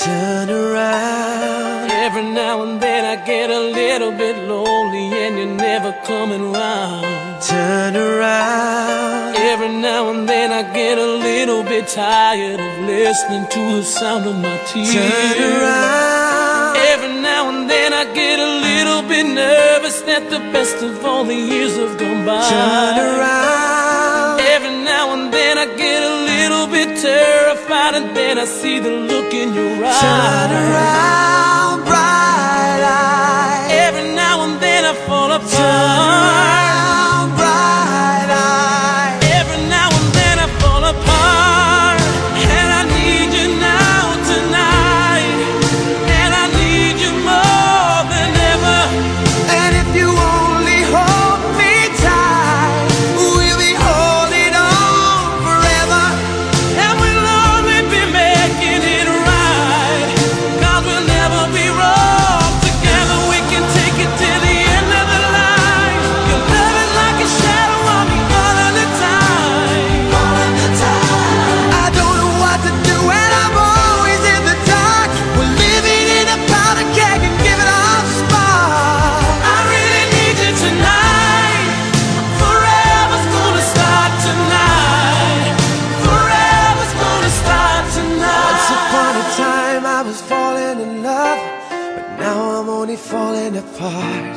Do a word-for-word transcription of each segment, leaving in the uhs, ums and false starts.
turn around. Every now and then I get a little bit lonely and you're never coming round. Turn around. Every now and then I get a little bit tired of listening to the sound of my tears. Turn around. Every now and then I get a little bit nervous that the best of all the years have gone by. Turn around. Every now and then I get a little bit terrified, and then I see the look in your eyes. Turn around, bright eyes. Every now and then I fall apart. Turn around, bright eyes. Every now and then I fall apart, and I need you now tonight, and I need you more than ever. And if you only hold me tight, we'll be holding on forever. And we'll only be making it right, 'cause we'll never be wrong. Together we can take it to the end of the line. Your love is like a shadow on me all of the time. All of the time. I don't know what to do and I'm always in the dark. We're living in a powder keg and giving off spark. I really need you tonight. Forever's gonna start tonight. Forever's gonna start tonight. Once upon a time I was falling in love, but now I'm only falling apart.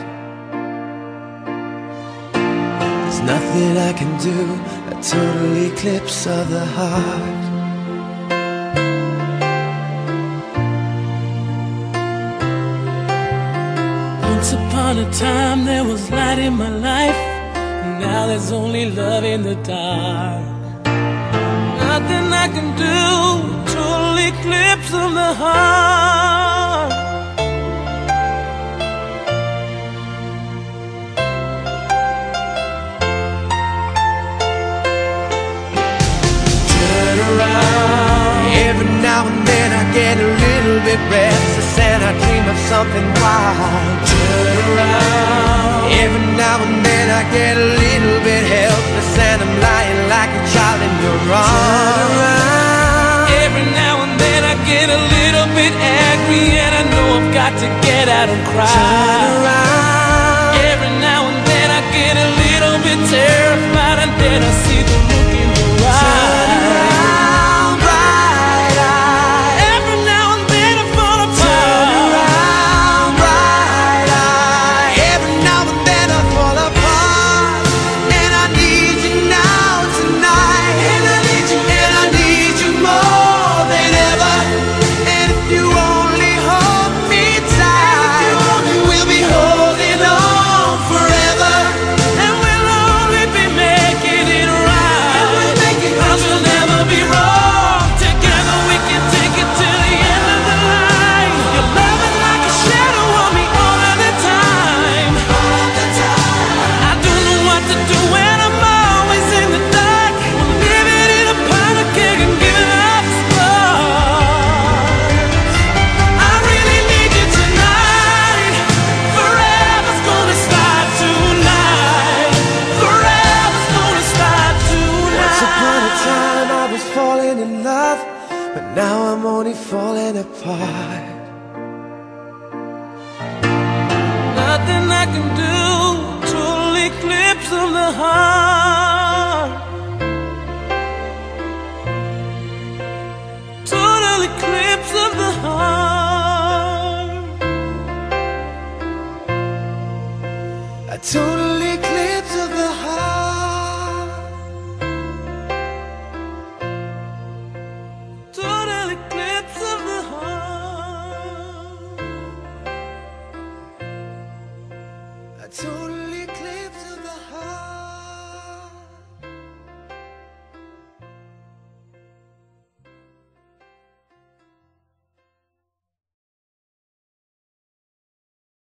There's nothing I can do, a total eclipse of the heart. Once upon a time there was light in my life, now there's only love in the dark. Nothing I can do, total eclipse of the heart. Turn around. Every now and then I get a little bit restless and I dream of something wild. Turn around. Every now and then I get a little bit helpless and I'm lying like a child in your arms. Turn around. Every now and then I get a little bit angry and I know I've got to get out and cry. Turn around. Every now and then I get a little bit terrified, and then I see the look in your eyes. Turn around, bright eyes. Every now and then I fall apart. Turn around, bright eyes. Every now and then I fall apart, and I need you now tonight. And I need you, and I need you more than ever. And if you only hold me tight, we'll be holding on forever. And we'll only be making it right, 'cause we'll never be wrong. Together we can take it to the end of the line. Your love is like a shadow on me all of the time. I don't know what to do when I'm always in the dark. We're living in a powder keg and giving off sparks. I really need you tonight. Forever's gonna start tonight. Forever's gonna start tonight. Once upon a time I was falling in love, but now I'm only falling apart. Nothing I can do, total eclipse of the heart.